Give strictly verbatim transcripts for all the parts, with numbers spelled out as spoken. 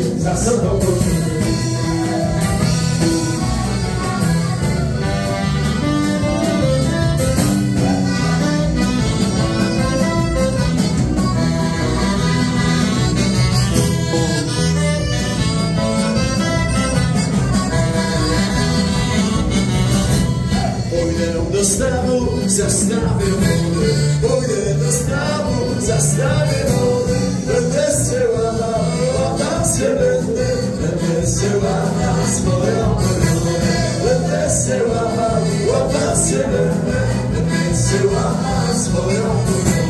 za sobą godziny. Pójdę do stawu, zastawię wody. Pójdę do stawu, zastawię wody. Będę się łamał, łamał się będę. Będę się łamał swoją koronę. Będę się łamał, łamał się będę. Będę się łamał swoją koronę.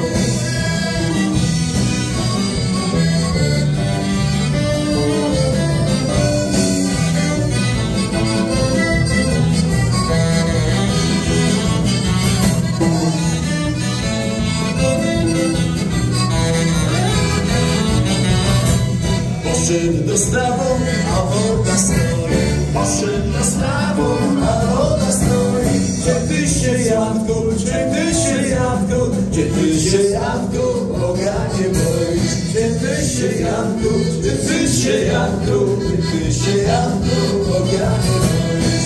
Poszedł do stawu, a woda stoi. Poszedł do stawu, a woda stoi. Gdzie ty się, Janku, gdzie ty się, Janku, gdzie ty się, Janku, Boga nie boisz. Gdzie ty się, Janku, gdzie ty się, Janku, gdzie ty się, Janku, Boga nie boisz.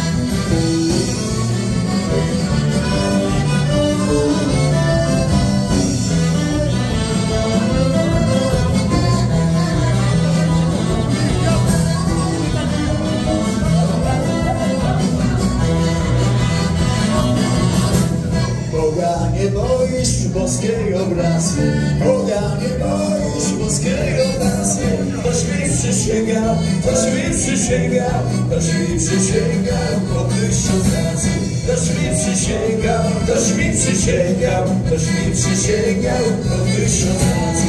Boga nie boisz boskiej obrazy, Boga nie boisz boskiej obrazy. Ktoś mi przysięgał, ktoś mi przysięgał, ktoś mi przysięgał po tysiąc razy. Ktoś mi przysięgał, ktoś mi przysięgał, ktoś mi przysięgał po tysiąc razy.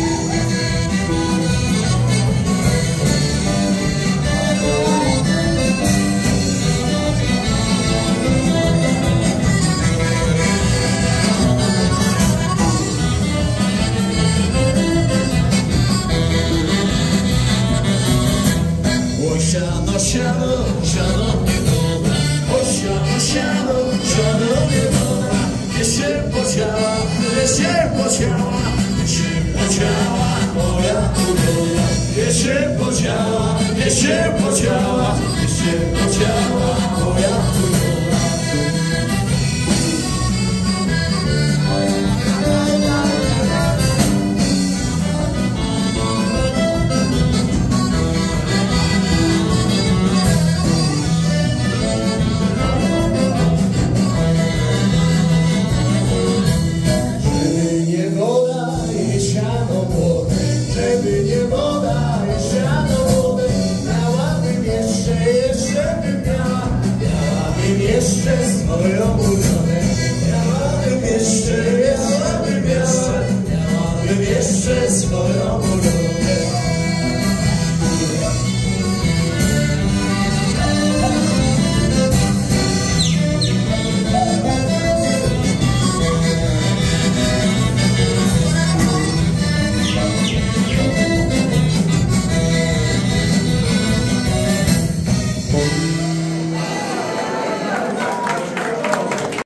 Siano, siano, siano mnie woda. O siano, siano, siano mnie woda. Gdzie się podziała, gdzie się podziała, gdzie się podziała moja uroda. Gdzie się podziała, gdzie się podziała, gdzie się podziała moja uroda. Żeby nie woda i siano wody, miałabym jeszcze, jeszcze bym miała, miałabym jeszcze swoją urodzinę, miałabym jeszcze, miałabym jeszcze, miałabym jeszcze swoją urodzinę.